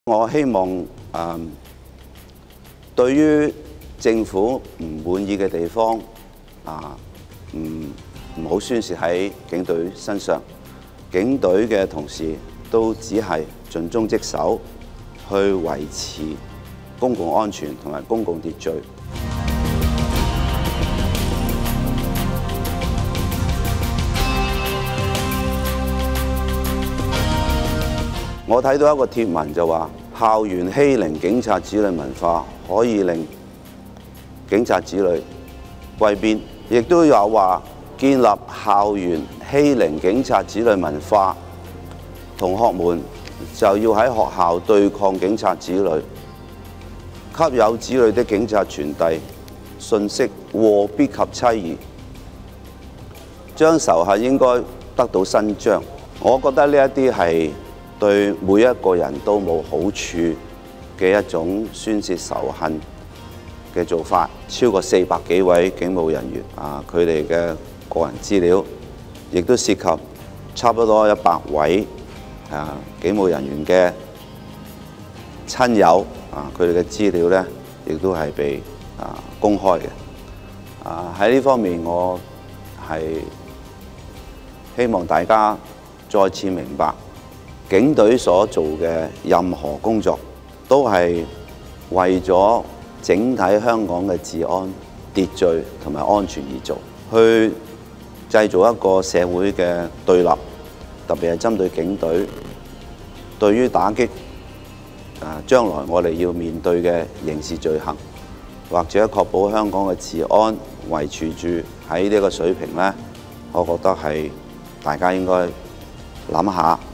我希望對於政府唔滿意嘅地方唔好宣泄喺警隊身上。警隊嘅同事都只係盡忠職守，去維持公共安全同埋公共秩序。我睇到一個貼文就話，校園欺凌警察子女文化可以令警察子女歸邊，亦都有話建立校園欺凌警察子女文化，同學們就要喺學校對抗警察子女，給有子女的警察傳遞信息：禍必及妻兒，將仇恨應該得到伸張。我覺得呢一啲係對每一個人都冇好處嘅一種宣泄仇恨嘅做法。超過400幾位警務人員佢哋嘅個人資料，亦都涉及差不多100位警務人員嘅親友佢哋嘅資料呢，亦都係被公開嘅。喺呢方面，我係希望大家再次明白，警隊所做嘅任何工作，都係為咗整體香港嘅治安、秩序同埋安全而做，去製造一個社會嘅對立，特別係針對警隊。對於打擊將來我哋要面對嘅刑事罪行，或者確保香港嘅治安維持住喺呢個水平呢，我覺得係大家應該諗下。